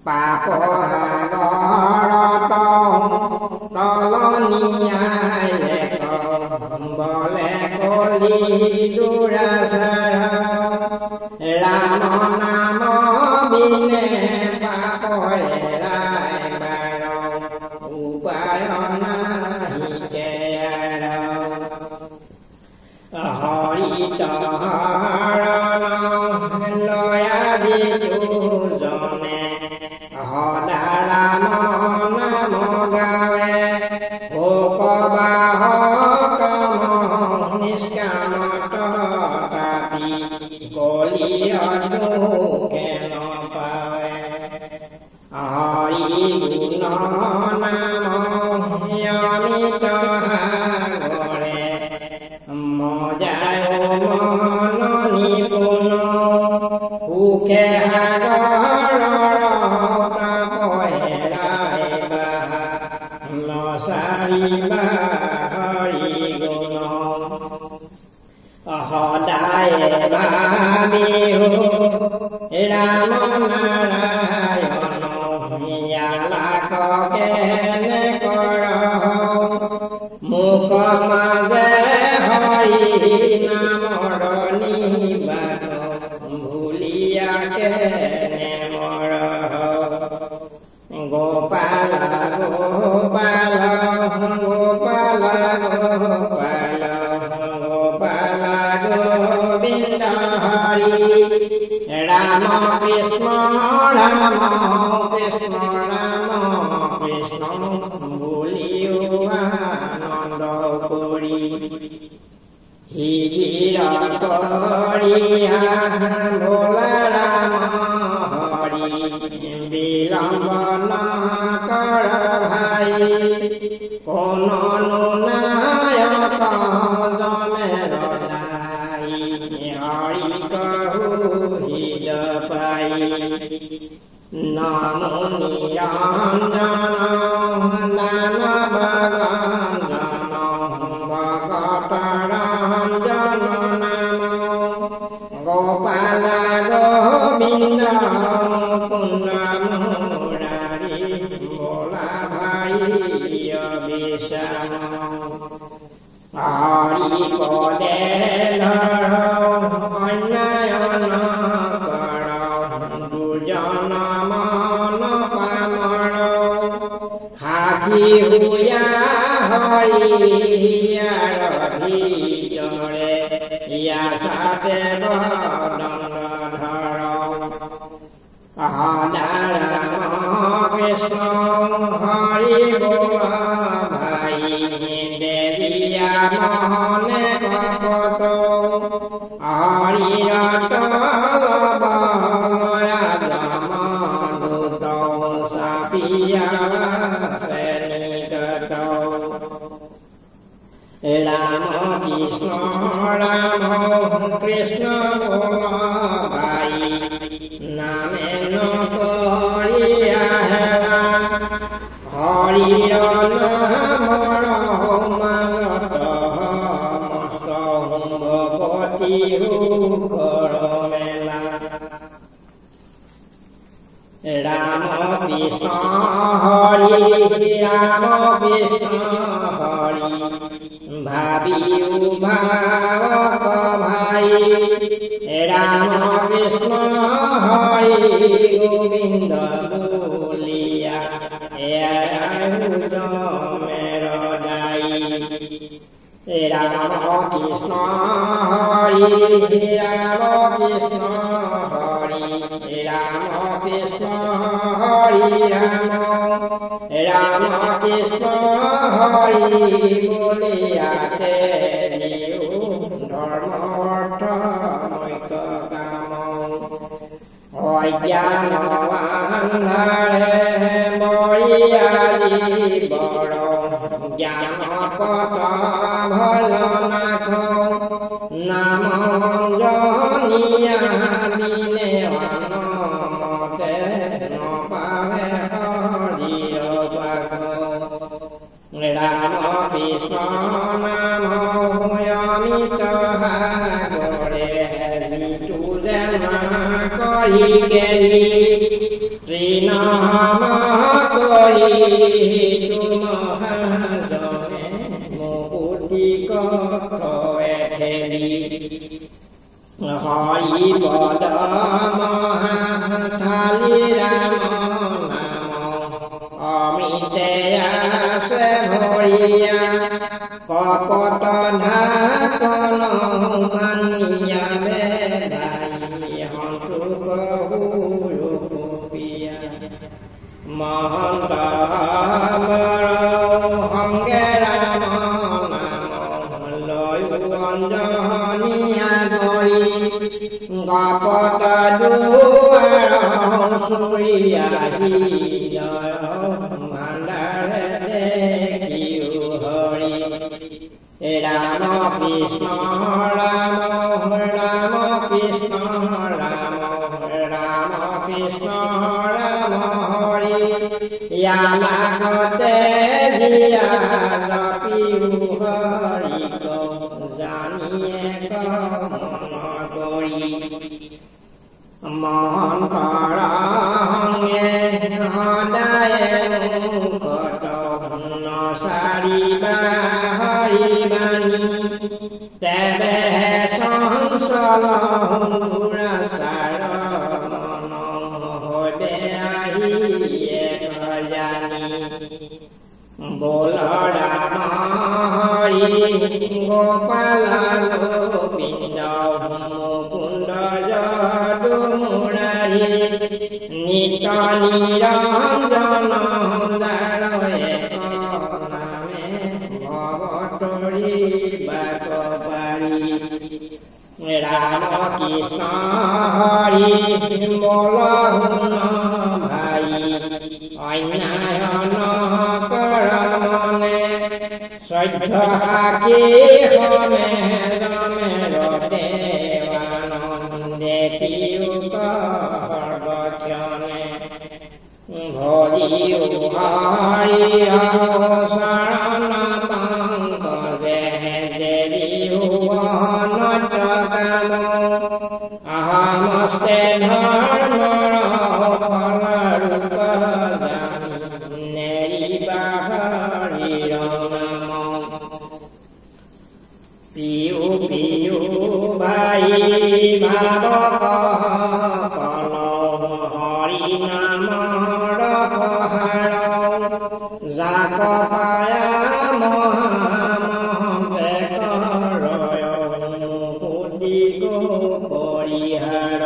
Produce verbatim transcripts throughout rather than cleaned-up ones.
পাপসাগৰত তলনিয়াই বলে কলি দুৰাচাৰ ৰাম নাম বিনে পাপৰে ৰাই বাৰ উপায় নাহিকে হৰিত হৰণ লয়া দুজনে সদা ৰাম নাম গাৱে ও কবাহ কাম নিষ্কামত তাপি কলিয়নো কেন পাৱে হৰি গুণ নাম অমিত সাগৰে মজায় মন নিপুণ সুখে সাগৰৰ তাপহেৰাই বাহা নচাৰিবা হৰি গুণ সদায় ভাবিহো ৰাম নাৰায়ণ লাখকে কৰ মুখ মাজে হৰি নামৰ নিবাস ভুলিয়াকে নেমৰ গোপাল গোপাল গোপাল গোপাল গোপাল গোবিন্দ হৰি ৰাম কৃষ্ণ ৰাম কৃষ্ণ ৰাম কৃষ্ণ বুলিও আনন্দ কৰি হিৰ কৰিয়া ভোলা ৰাম হৰি বিলম্ব নকৰ ভাই কোননো নায়ক জমেৰ নাই হৰি কহু হিৰ পাই নমো নিৰঞ্জন দানৱ গঞ্জন ভকত ৰঞ্জন নাম গোপাল গোবিন্দ মুকুন্দ মুৰাৰী ভোলা ভাই বিশাল হৰি পদে ধৰ অন্যায়ন কৰ দুজন মন পামৰ সাক্ষী হুয়া হৰিয়াৰ ভিতৰে ইয়া সাতে বদন ধৰ সদা ৰাম কৃষ্ণ হৰি বোল ভাই দেৰিয়া মহনে কপট হৰিৰত লবয়া ব্ৰহ্মদূত চাপিয়া শ্ৰেণীগত ৰাম কৃষ্ণ ৰাম কৃষ্ণ বোল ভাই নামে নকৰিয়া হেলা হৰিৰ নামৰ মানত মস্ত ভকতি কৰ মেলা ৰাম কৃষ্ণ হৰি ৰাম কৃষ্ণ হৰি ভাবিও ভাৱক ভাই ৰাম কৃষ্ণ হৰি গোবিন্দ বুলিয়া জমেৰ দাই ৰাম কৃষ্ণ হৰি ৰাম কৃষ্ণ হৰি ৰাম কৃষ্ণ হৰি ৰাম ৰাম কৃষ্ণ হৰি বুলিয়াতে ধৰ্ম অৰ্থ মৈক কাম অজ্ঞান আন্ধাৰে মৰিয়ালি বৰ জ্ঞান পত ভল নাথ নাম জনিয়া বিনে অনমতে নপাৱে হৰিয় পাখ ৰাম কৃষ্ণ নাম অমিত সাগৰে তুজে কৰি কেৰি ত্ৰিনাম কৰি মহাজনে মুকুতি কয়ে ঠেলি হৰি পদ মহাথালি ৰাম নাম অমিতে আছে ভৰিয়া কপট ঢাকন মানিয়া বেদাই সন্তোষ সুৰূপিয়া মহন্ত বৰ সংগে ৰাম নাম লয়ো অঞ্জনিয়া ধৰি গপত দুৱাৰ চুৰিয়াহি ভাণ্ডাৰে দেখিও হৰি ৰাম কৃষ্ণ ৰাম ৰাম কৃষ্ণ ৰাম ৰাম কৃষ্ণ ৰাম হৰি ইয়ালাকতে দিয়া জপিও হৰি জানিয়ে মন কৰি মহন্তৰ সংগে সদায়ে মুখত নচাৰিবা হৰি বাণী তেবে চঞ্চল দুৰাচাৰ মন হবে আহিয়ে জানি বল ৰাম হৰি গোপাল গোবিন্দ মুকুন্দ যদু মুৰাৰী নিত নিৰঞ্জন নামে ভৱতৰি বাক পাৰি ৰাম কৃষ্ণ হৰি বল শুন ভাই অন্যায় নকৰ মনে শ্ৰদ্ধ সাকি সনে ৰমেৰ দেৱানন্দ দেখিও সৰ্বক্ষণে ভৰিও হৰি শৰণ পংকজে দেৰিও অনত কাম আহমস্তে ধৰ্মৰ ফলৰূপ জানি নেৰিবা হৰিৰ নাম পিউ পিউ ভাই ভাৱ কল হৰি নামৰ সহাৰ যাক পায়া মহামহে কৰয় মুকুতি পৰিহাৰ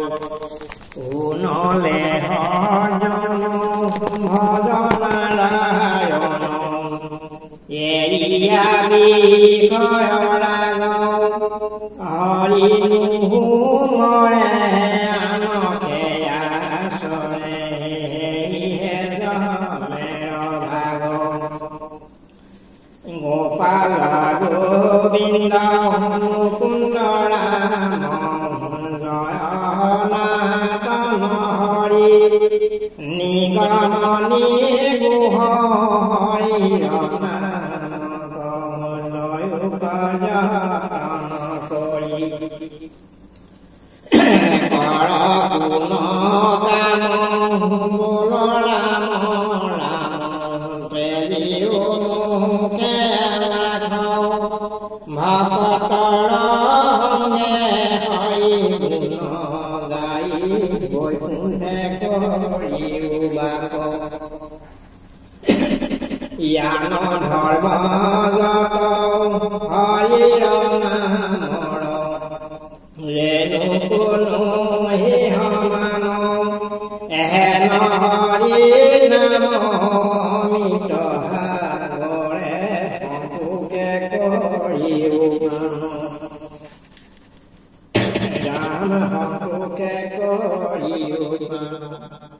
শুনলে হৰজন ভজন নাৰায়ণ এৰিয়া বিষয় ৰাগ হৰি নুহু মৰে আনকে আচৰে হে জমেৰ ভাগ গোপাল গোবিন্দ মুকুন্দ ৰাম জয় নাতন হৰি নিগম নিগুহ হৰিৰ কৰি কৰ কোন কাম বল ৰাম ৰাম প্ৰেলিও মুখে লাখ ভকতৰ সংগে হৰি গুণ গাই বৈকুণ্ঠে কৰিও বাক জ্ঞান ধৰ্ম যত হৰিৰ নামৰ ৰেণু কোনো হে সমান এহেন হৰি নাম অমিত সাগৰে সম্পোকে কৰিও ৰাম সম্পোকে কৰিও